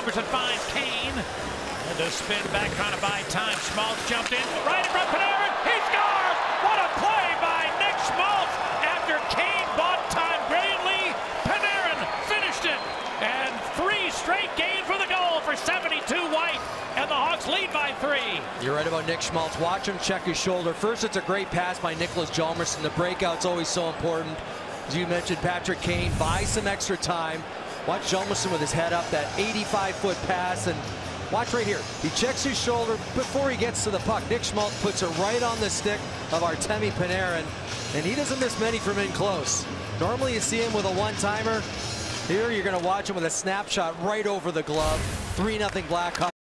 Hjalmarsson finds Kane. And the spin back trying to buy time. Schmaltz jumped in right in front of Panarin. He scores! What a play by Nick Schmaltz after Kane bought time brilliantly. Panarin finished it. And 3 straight gains for the goal for 72 White. And the Hawks lead by 3. You're right about Nick Schmaltz. Watch him check his shoulder. First, it's a great pass by Niklas Hjalmarsson. The breakout's always so important. As you mentioned, Patrick Kane buys some extra time. Watch Hjalmarsson with his head up, that 85-foot pass, and watch right here. He checks his shoulder before he gets to the puck. Nick Schmaltz puts it right on the stick of Artemi Panarin, and he doesn't miss many from in close. Normally you see him with a one-timer. Here you're going to watch him with a snapshot right over the glove. 3-0 Blackhawks.